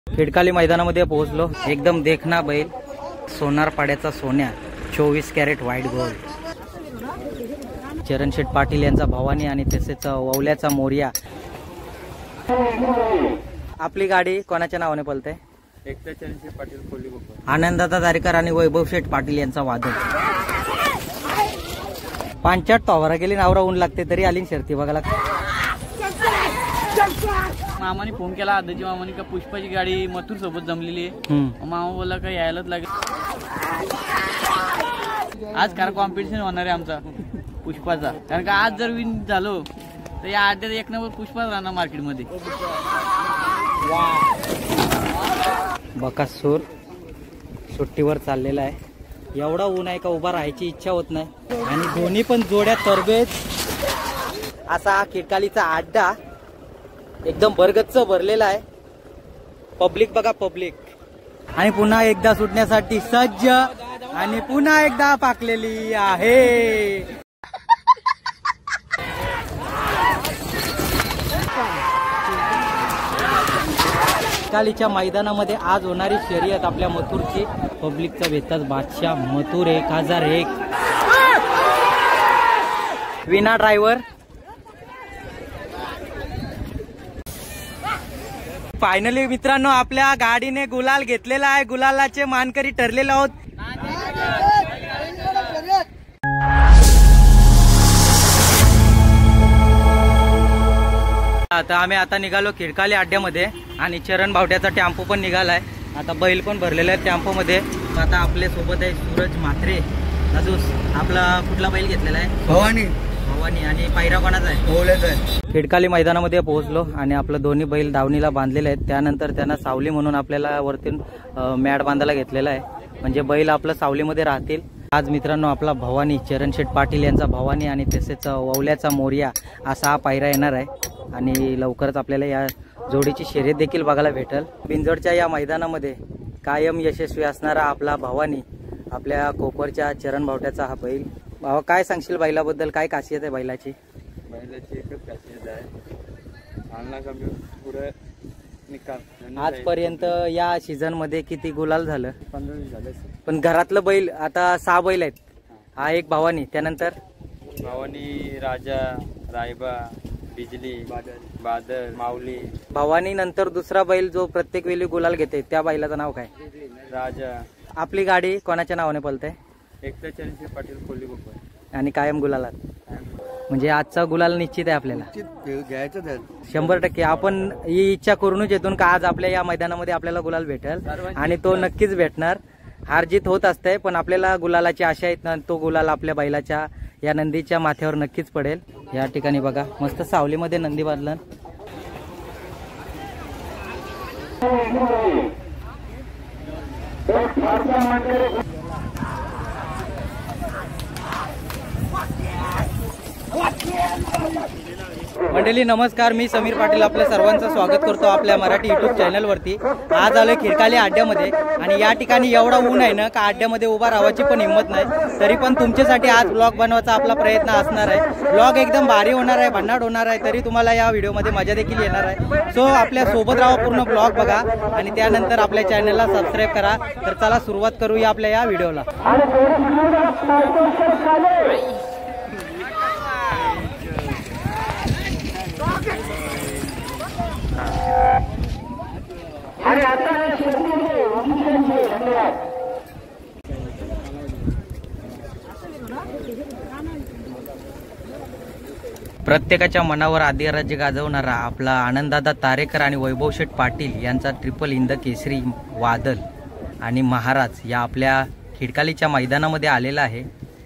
खिडकाली मैदानामध्ये पोहोचलो। एकदम देखना बैल, सोनार पाड्याचा सोन्या, 24 carat white gold. Charansheth Patil यांचा भवानी आणि तसेच ववल्याचा मोर्या। आपली गाडी कोणाच्या नावाने पळते? एकता चरणशेठ पाटील कोल्ही गोपाळ, आनंदादा दारेकर आणि वैभव शेठ पाटील यांचा वादळ। 5 टॉवरा गेली नावरा ऊन लागते तरी आली शर्ती बघायला। मामाने फोन केला आदाजी मामाने का पुष्पाची गाडी मथुर सोबत जमलेली आहे। मामा बोला का यायलाच लागेल। आज खरा कॉम्पिटिशन होणार आहे आमचा पुष्पाचा, कारण का आज जर विन झालो तर या अड्ड्यात 1 नंबर पुष्पाच राहणार मार्केटमध्ये। बकासूर सुट्टीवर चाललेला आहे। एवढा ऊन आहे का उभा राहायची इच्छा होत नाही, आणि दोन्ही पण जोड्या तरबेज असा हा खिडकालीचा अड्डा एकदम भरगच्च भरलेला आहे। पब्लिक बघा पब्लिक, आणि पुन्हा एकदा सुटण्यासाठी सज्ज, आणि पुन्हा एकदा पाकलेली आहे। खिडकालीच्या मैदानामध्ये आज होणारी शर्यत आपल्या मथुरची। पब्लिकचा बेताज बादशाह मथुर 1001। विना ड्रायव्हर फायनली मित्रांनो आपल्या गाडीने गुलाल घेतलेला आहे। गुलालाचे मानकरी ठरलेले आहोत। आता निघालो खिडकाली अड्ड्यामध्ये, आणि चरण भावट्याचा टेम्पो पण निघालाय। आता बैल पण भरलेला आहे टेम्पो मध्ये। आता आपल्या सोबत आहे सूरज म्हात्रे। अजून आपला कुठला बैल घेतलेला आहे? भवानी। आणि पायरा कोणाचा आहे? खिडकाली मैदानामध्ये पोहोचलो, आणि आपलं दोन्ही बैल दावणीला बांधलेले आहेत। त्यानंतर त्यांना सावली म्हणून आपल्याला वरतून मॅट बांधायला घेतलेला आहे, म्हणजे बैल आपलं सावलीमध्ये राहतील। आज मित्रांनो आपला भवानी, चरणशेठ पाटील यांचा भवानी आणि तसेच ववल्याचा मोर्या असा हा पायरा येणार आहे, आणि लवकरच आपल्याला या जोडीची शर्यत देखील बघायला भेटेल। बिंजोडच्या या मैदानामध्ये कायम यशस्वी असणारा आपला भवानी, आपल्या कोपरच्या चरण भावट्याचा हा बैल। भावा काय सांगशील बैलाबद्दल, काय खासियत आहे बैलाची? बैलाची एकच खासियत आहे, आणला कमी पुढे निकाल। आजपर्यंत या सीझन मध्ये किती गुलाल झालं? 15 झाले। पण घरातलं बैल आता 6 बैल आहेत। हा एक भवानी, त्यानंतर भवानी, राजा, रायबा, बिजली, बादल, माऊली। भवानी नंतर दुसरा बैल जो प्रत्येक वेळी गुलाल घेते त्या बैलाचं नाव काय? राजा। आपली गाडी कोणाच्या नावाने पळते? एकता चरणशेठ पाटील कोल्ही गोपाळ, आणि कायम गुलालात, म्हणजे आजचा गुलाल निश्चित आहे आपल्याला। घ्यायचं 100%। आपण ही इच्छा करूनच येतून का आज आपल्या या मैदानामध्ये आपल्याला गुलाल भेटेल, आणि तो नक्कीच भेटणार। हार जीत होत असते, पण आपल्याला गुलालाची आशा आहे ना, तो गुलाल आपल्या बैलाच्या या नंदीच्या माथ्यावर नक्कीच पडेल। या ठिकाणी बघा मस्त सावलीमध्ये नंदी बांधलं। मंडळी नमस्कार, मी समीर पाटील आपल्या सर्वांचं स्वागत करतो आपल्या मराठी युट्यूब चॅनलवरती। आज आलोय खिडकाली अड्ड्यामध्ये, आणि या ठिकाणी एवढा ऊन आहे ना का अड्ड्यामध्ये उभा राहायची पण हिंमत नाही, तरी पण तुमच्यासाठी आज ब्लॉग बनवायचा आपला प्रयत्न असणार आहे। ब्लॉग एकदम भारी होणार आहे, भन्नाट होणार आहे, तरी तुम्हाला या व्हिडिओमध्ये मजा देखील येणार आहे। सो आपल्या सोबत राहा, पूर्ण ब्लॉग बघा, आणि त्यानंतर आपल्या चॅनलला सबस्क्राईब करा। तर चला सुरुवात करूया आपल्या या व्हिडिओला। प्रत्येकाच्या मनावर आदिराज्य गाजवणारा आपला आनंदादा तारेकर आणि वैभव शेठ पाटील यांचा ट्रिपल इंद केसरी वादल आणि महाराज या आपल्या खिडकालीच्या मैदानामध्ये आलेला आहे।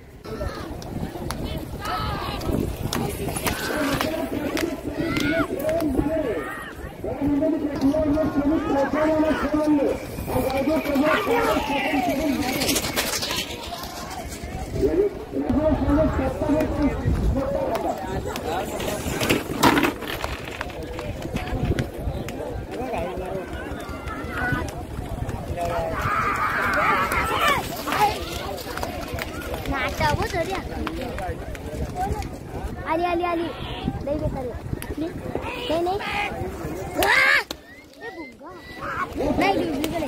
आली आली आली नाही बेकार नाही नाही नाही दुसरीकडे.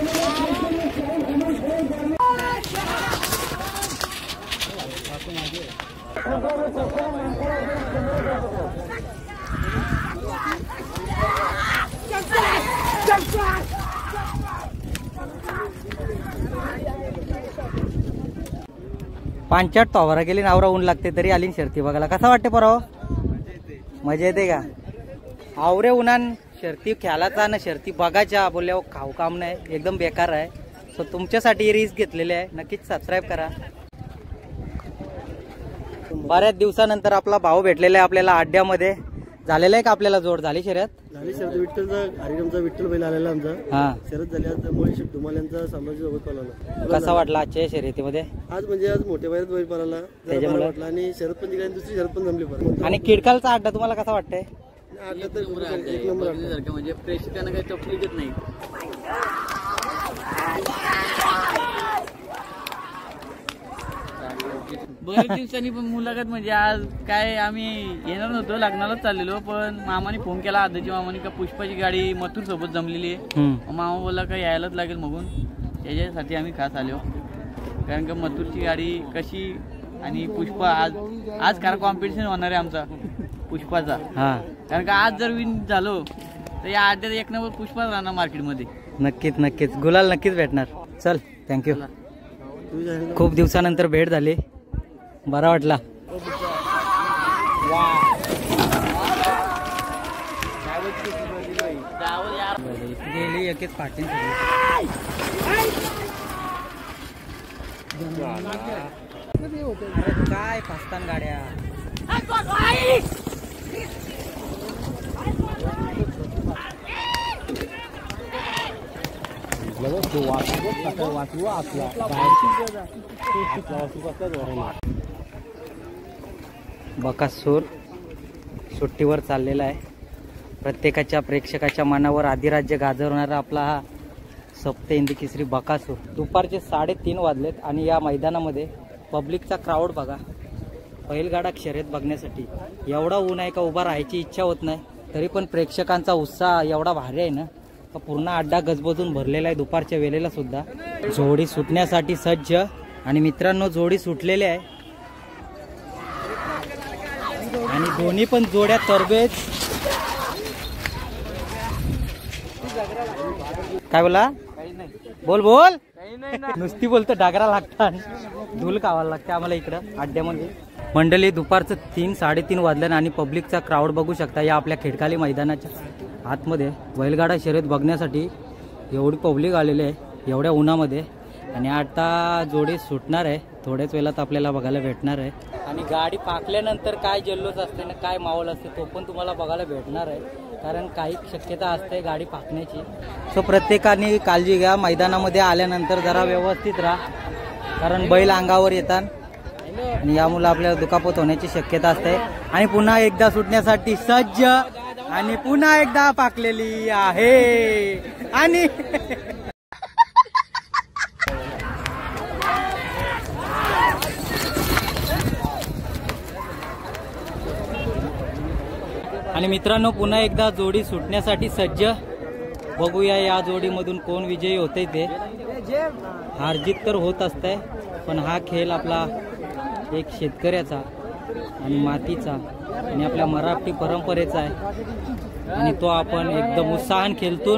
5-8 तोवरा गेली नावरा ऊन लागते तरी आली शर्ती बघायला. कसा वाटते पराव? मजा येते का? आवरे उन्हान शर्ती खेळायचा ना शर्ती बघायच्या बोलल्यावर खाऊ काम नाही, एकदम बेकार आहे. सो तुमच्यासाठी रिस्क घेतलेली आहे, नक्कीच सबस्क्राईब करा. बऱ्याच दिवसानंतर आपला भाऊ भेटलेला आहे आपल्याला अड्ड्यामध्ये. झालेला आहे का आपल्याला जोड? झाली शर्यत? झाली शर्यत. विठ्ठलचा हरिरामचा विठ्ठल बैल आलेला आमचा. हा शर्यत झाली आज. मुळे धुमाल्यांचा साम्राज्य सोबत पळाला. कसा वाटला आजच्या शर्यतीमध्ये? आज म्हणजे आज मोठ्या वयात बैल पळाला त्याच्यामुळे वाटला आणि शर्यत पण जिंकली, दुसरी शर्यत पण जमली परत. आणि किडकालचा अड्डा तुम्हाला कसा वाटतंय? आडला तर एक नंबर आडला. म्हणजे प्रेक्षकांना काही तकलीफच नाही. बरेच दिवसांनी पण मुलाखत म्हणजे आज काय आम्ही येणार नव्हतो, लग्नालाच चाललेलो, पण मामाने फोन केला आधीची मामाने का पुष्पाची गाडी मथुर सोबत जमलेली आहे. मामा बोलला का यायलाच लागेल मगून, त्याच्यासाठी आम्ही खास आलो. कारण का मथुरची गाडी कशी आणि पुष्पा आज कारण कॉम्पिटिशन होणार आहे आमचा पुष्पाचा. कारण का आज जर विन झालो तर या अड्ड्यात एक नंबर पुष्पाच राहणार मार्केटमध्ये. नक्कीच नक्कीच गुलाल नक्कीच भेटणार. चल थँक्यू. खूप दिवसानंतर भेट झाली, बरा वाटला. गेली एकच पाठी काय पास्तान गाड्या. बकासूर सुट्टीवर चाललेला आहे. प्रत्येकाच्या प्रेक्षकाच्या मनावर अधिराज्य गाजवणारा आपला हा सप्त हिंदी केसरी बकासूर. दुपारचे 3:30 वाजलेत आणि या मैदानामध्ये पब्लिकचा क्राऊड बघा. बैलगाडा शर्यत बघण्यासाठी एवढा ऊन आहे का उभा राहायची इच्छा होत नाही, तरी पण प्रेक्षकांचा उत्साह एवढा भारी आहे ना, पूर्ण अड्डा गजबजून भरलेला आहे. दुपारच्या वेळेला सुद्धा जोडी सुटण्यासाठी सज्ज. आणि मित्रांनो जोडी सुटलेली आहे आणि दोन्ही पण जोड्या तरबेज. काय बोला? बोल बोल. नुसती बोलतो डागरा लागतात, धूल कावायला लागते आम्हाला इकडं अड्ड्यामध्ये. मंडळी दुपारचं 3-3:30 वाजल्यानं आणि पब्लिकचा क्राऊड बघू शकता या आपल्या खिडकाली मैदानाच्या आतमध्ये. बैलगाडा शर्यत बघण्यासाठी एवढी पब्लिक आलेली आहे एवढ्या उन्हामध्ये. आणि आता जोडी सुटणार आहे, थोड्याच वेळात आपल्याला बघायला भेटणार आहे. आणि गाडी पाकल्यानंतर काय जल्लोष असते ना, काय माहोल असते तो पण तुम्हाला बघायला भेटणार आहे. कारण काही शक्यता असते गाडी पाकण्याची. सो प्रत्येकाने काळजी घ्या. मैदानामध्ये आल्यानंतर जरा व्यवस्थित राहा, कारण बैल अंगावर येतात आणि यामुळे आपल्याला दुखापत होण्याची शक्यता असते. आणि पुन्हा एकदा सुटण्यासाठी सज्ज आणि पुन्हा एकदा पाकलेली आहे. आणि आणि मित्रांनो पुन्हा एकदा जोडी सुटण्यासाठी सज्ज. बघूया या जोडीमधून कोण विजयी होते ते. हारजीत तर होत असते, पण हा खेळ आपला एक शेतकऱ्याचा आणि मातीचा आणि आपल्या मराठी परंपरेचा आहे आणि तो आपण एकदम उत्साहान खेळतो.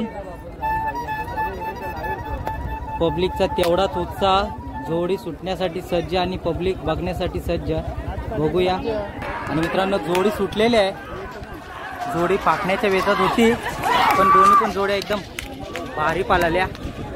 पब्लिकचा तेवढाच उत्साह. जोडी सुटण्यासाठी सज्ज आणि पब्लिक बघण्यासाठी सज्ज. बघूया. आणि मित्रांनो जोडी सुटलेली आहे. जोडी पाकण्याच्या वेळात होती, पण दोन्ही पण जोड्या एकदम भारी पाळल्या.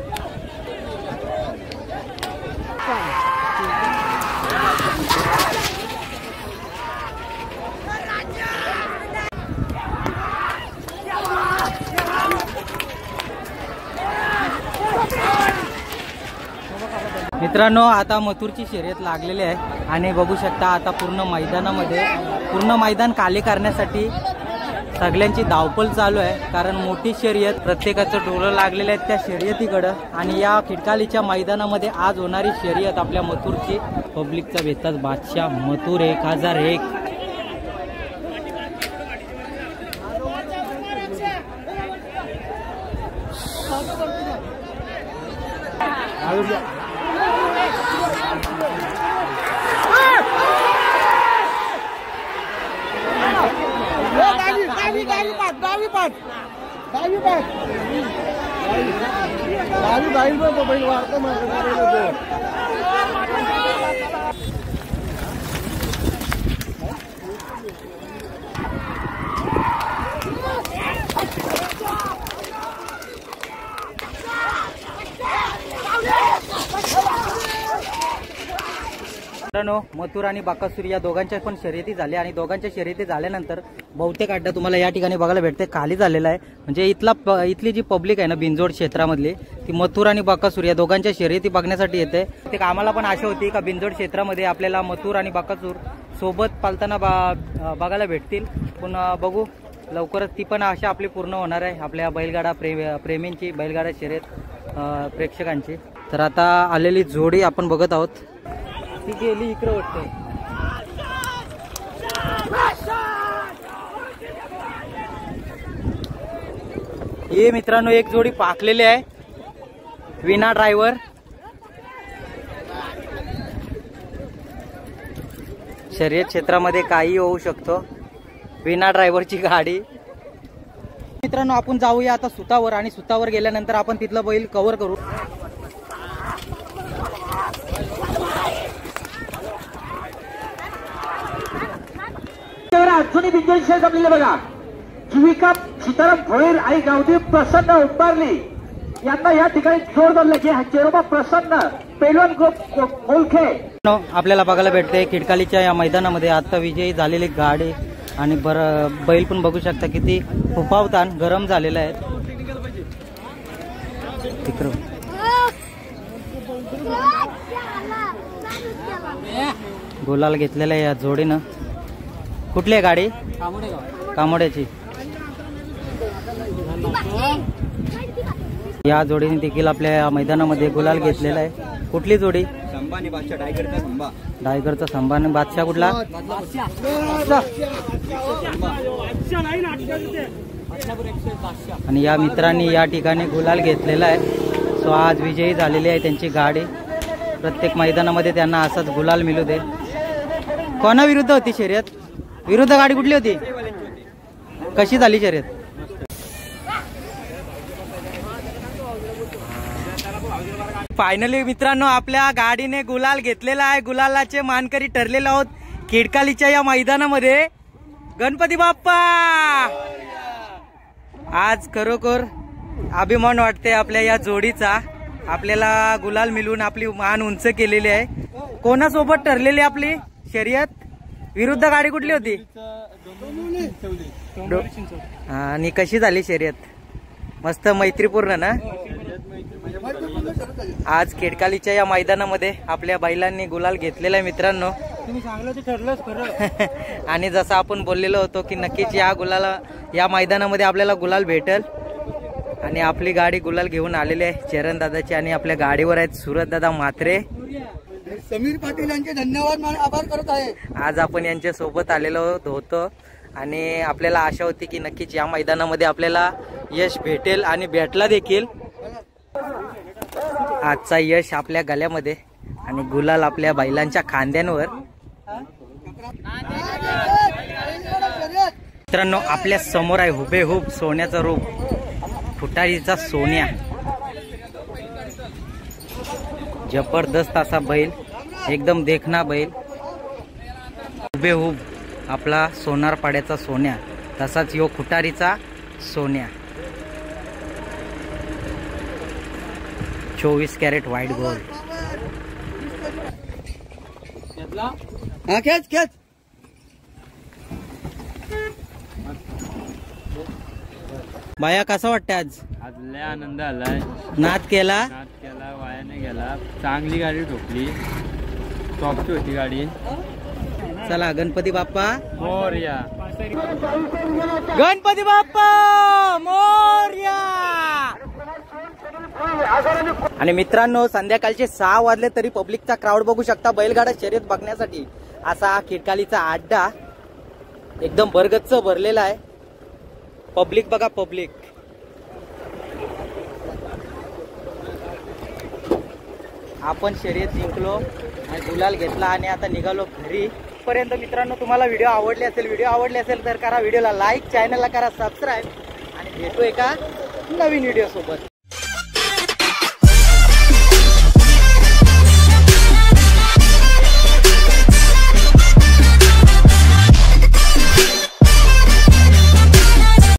मित्रांनो आता मथुरची शर्यत लागलेली आहे आणि बघू शकता आता पूर्ण मैदानामध्ये पूर्ण मैदान खाली करण्यासाठी सगळ्यांची धावपळ चालू आहे. कारण मोठी शर्यत प्रत्येकाचं डोळं लागलेलं आहे त्या शर्यतीकडं. आणि या खिडकालीच्या मैदानामध्ये आज होणारी शर्यत आपल्या मथुरची. पब्लिकचा बेताज बादशाह मथुर 1001. मित्रांनो, मथुर आणि बाकासूर या दोघांच्या पण शर्यती झाल्या आणि दोघांच्या शर्यती झाल्यानंतर बहुतेक अड्डा तुम्हाला या ठिकाणी बघायला भेटते खाली झालेला आहे. म्हणजे इथली जी पब्लिक आहे ना बिंजोड क्षेत्रामधली, ती मथुर आणि बाकासूर या दोघांच्या शर्यती बघण्यासाठी येते. ते आम्हाला पण आशा होती का बिंजोड क्षेत्रामध्ये आपल्याला मथुर आणि बाकासूर सोबत पालताना बघायला भेटतील. पण बघू लवकरच ती पण आशा आपली पूर्ण होणार आहे आपल्या बैलगाडा प्रेमींची, बैलगाडा शर्यत प्रेक्षकांची. तर आता आलेली जोडी आपण बघत आहोत. ती गेली इकडे वाटते. हे मित्रांनो एक जोडी पाकलेली आहे, विना ड्रायव्हर. शर्यत क्षेत्रामध्ये काही होऊ शकतो, विना ड्रायव्हरची गाडी. मित्रांनो आपण जाऊया आता सुतावर आणि सुतावर गेल्यानंतर आपण तिथलं बैल कव्हर करू. अजूनही बिंजोड जमलेले बघा. जीविका सीताराम भोईर आई गावदेव प्रसन्न उंबारली यांना या ठिकाणी जोर धरले की चेरोबा प्रसन्न पेलवान कोलखे आपल्याला बघायला भेटते. खिडकालीच्या या मैदानामध्ये आता विजयी झालेली गाडी आणि बैल पण बघू शकता किती फुफावतान गरम झालेला आहे. गुलाल घेतलेला आहे या जोडीनं. कुठली आहे गाडी? कामोड्याची. या जोडीने देखील आपल्या मैदानामध्ये गुलाल घेतलेला आहे. कुठली जोडी? संभानी बादशाह, डायगरचा संभा. डायगरचा संभा आणि बादशाह कुठला? आणि या मित्रांनी या ठिकाणी गुलाल घेतलेला आहे. सो आज विजयी झालेली आहे त्यांची गाडी. प्रत्येक मैदानामध्ये त्यांना असाच गुलाल मिळू दे. कोणा विरुद्ध होती शर्यत? विरुद्ध गाडी कुठली होती? कशी झाली शर्यत? फायनली मित्रांनो आपल्या गाडीने गुलाल घेतलेला आहे. गुलालाचे मानकरी ठरलेले आहोत खिडकालीच्या या मैदानामध्ये. गणपती बाप्पा, आज खरोखर अभिमान वाटते आपल्या या जोडीचा. आपल्याला गुलाल मिळून आपली मान उंच केलेली आहे. कोणासोबत ठरलेली आपली शर्यत? विरुद्ध गाडी कुठली होती? आणि कशी झाली शर्यत? मस्त मैत्रीपूर्ण ना. आज खेडकालीच्या या मैदानामध्ये आपल्या बैलांनी गुलाल घेतलेला आहे मित्रांनो. तुम्ही सांगलं ते ठरलंच खरं. आणि जसं आपण बोललेलो होतो की नक्कीच या मैदानामध्ये आपल्याला गुलाल भेटेल. आणि आपली गाडी गुलाल घेऊन आलेली आहे चरण दादाची. आणि आपल्या गाडीवर आहेत सूरज दादा म्हात्रे. समीर पाटील यांचे धन्यवाद, आभार करत आहे. आज आपण यांच्या सोबत आलेलो होतो आणि आपल्याला आशा होती की नक्कीच या मैदानामध्ये आपल्याला यश भेटेल आणि भेटला देखील. आजचा यश आपल्या गळ्यामध्ये आणि गुलाल आपल्या बैलांच्या खांद्यांवर. मित्रांनो आपल्या समोर आहे हुबेहूब सोन्याचं रूप, फुटारीचा सोन्या. जबरदस्त असा बैल, एकदम देखना बैल. हुबेहूब आपला सोनार पाड्याचा सोन्या, तसाच यो खुटारीचा सोन्या. 24 कॅरेट व्हाईट गोल्ड. बाया कसा वाटतं आज? लय आनंद आलाय. नाद केला, वाया नाही गेला. चांगली गाडी ठोकली, टॉपची होती गाडी. चला गणपती बाप्पा मोरया. गणपती बाप्पा मोरया. आणि मित्रांनो संध्याकाळचे 6 वाजले तरी पब्लिकचा क्राऊड बघू शकता बैलगाडा शर्यत बघण्यासाठी. असा हा खिडकालीचा अड्डा एकदम भरगच्च भरलेला आहे. पब्लिक बघा, पब्लिक. आपण शर्यत जिंकलो आणि गुलाल घेतला आणि आता निघालो घरी. पर्यंत मित्रांनो तुम्हाला व्हिडिओ आवडले असेल तर करा व्हिडिओला लाईक, चॅनलला करा सबस्क्राईब आणि भेटू एका नवीन व्हिडिओ सोबत.